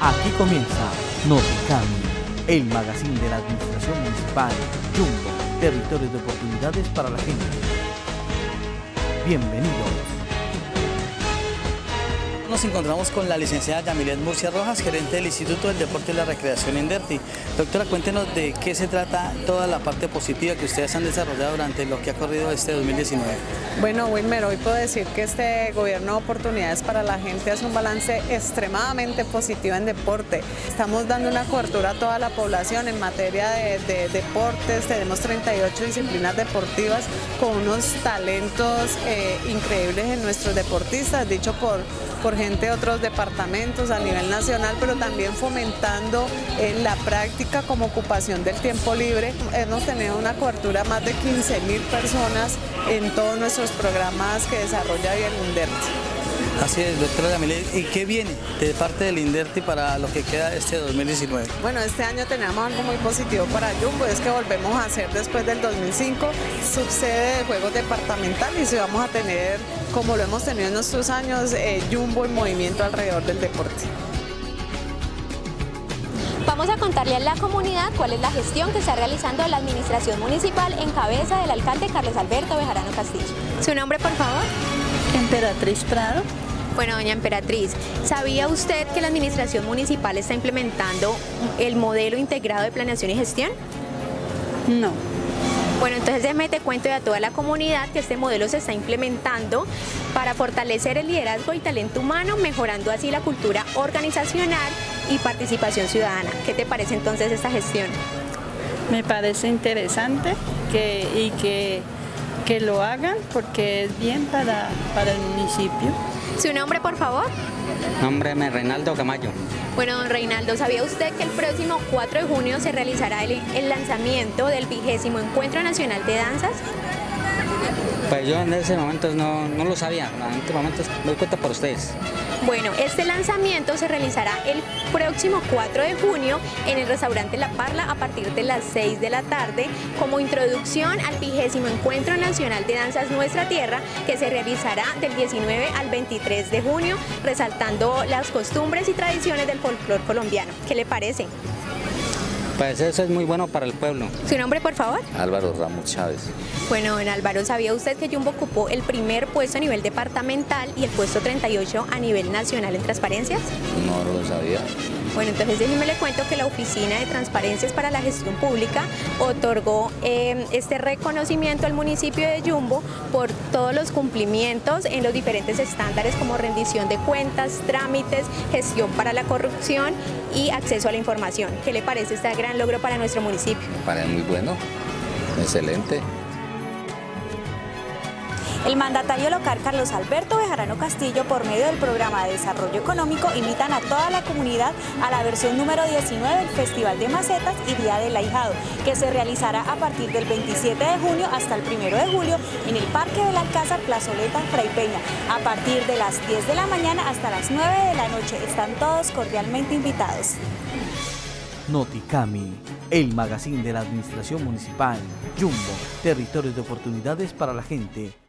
Aquí comienza Noticami, el magazine de la Administración Municipal, Jumbo, territorios de oportunidades para la gente. Bienvenidos. Nos encontramos con la licenciada Yamilet Murcia Rojas, gerente del Instituto del Deporte y la Recreación Inderti. Doctora, cuéntenos de qué se trata toda la parte positiva que ustedes han desarrollado durante lo que ha corrido este 2019. Bueno, Wilmer, hoy puedo decir que este gobierno de oportunidades para la gente hace un balance extremadamente positivo en deporte. Estamos dando una cobertura a toda la población en materia de deportes. Tenemos 38 disciplinas deportivas con unos talentos increíbles en nuestros deportistas, dicho por gente de otros departamentos a nivel nacional, pero también fomentando la práctica como ocupación del tiempo libre. Hemos tenido una cobertura más de 15.000 personas en todos nuestros programas que desarrolla el Inderti. Así es, doctora Yamilet. ¿Y qué viene de parte del Inderti para lo que queda este 2019? Bueno, este año tenemos algo muy positivo para Jumbo, es que volvemos a ser después del 2005 subsede de juegos departamentales y vamos a tener, como lo hemos tenido en nuestros años, Jumbo en movimiento alrededor del deporte. Vamos a contarle a la comunidad cuál es la gestión que está realizando la administración municipal en cabeza del alcalde Carlos Alberto Bejarano Castillo. ¿Su nombre, por favor? Emperatriz Prado. Bueno, doña Emperatriz, ¿sabía usted que la administración municipal está implementando el modelo integrado de planeación y gestión? No. Bueno, entonces déjeme te cuento a toda la comunidad que este modelo se está implementando para fortalecer el liderazgo y talento humano, mejorando así la cultura organizacional y participación ciudadana. ¿Qué te parece entonces esta gestión? Me parece interesante que lo hagan porque es bien para el municipio. ¿Su nombre, por favor? Nombre es Reinaldo Camayo. Bueno, don Reinaldo, ¿sabía usted que el próximo 4 de junio se realizará el lanzamiento del 20º Encuentro Nacional de Danzas? Pues yo en ese momento no lo sabía, en este momento me doy cuenta por ustedes. Bueno, este lanzamiento se realizará el próximo 4 de junio en el restaurante La Parla a partir de las 6 de la tarde como introducción al 20º Encuentro Nacional de Danzas Nuestra Tierra, que se realizará del 19 al 23 de junio, resaltando las costumbres y tradiciones del folclore colombiano. ¿Qué le parece? Pues eso es muy bueno para el pueblo. ¿Su nombre, por favor? Álvaro Ramos Chávez. Bueno, don Álvaro, ¿sabía usted que Jumbo ocupó el primer puesto a nivel departamental y el puesto 38 a nivel nacional en transparencias? No lo sabía. Bueno, entonces déjeme le cuento que la Oficina de Transparencias para la Gestión Pública otorgó este reconocimiento al municipio de Jumbo por todos los cumplimientos en los diferentes estándares como rendición de cuentas, trámites, gestión para la corrupción y acceso a la información. ¿Qué le parece este gran logro para nuestro municipio? Parece muy bueno, excelente. El mandatario local Carlos Alberto Bejarano Castillo, por medio del programa de desarrollo económico, invitan a toda la comunidad a la versión número 19 del Festival de Macetas y Día del Ahijado, que se realizará a partir del 27 de junio hasta el 1 de julio en el Parque del Alcázar, Plazoleta, Fray Peña, a partir de las 10 de la mañana hasta las 9 de la noche. Están todos cordialmente invitados. Noticami, el magazine de la Administración Municipal, Jumbo, territorios de oportunidades para la gente.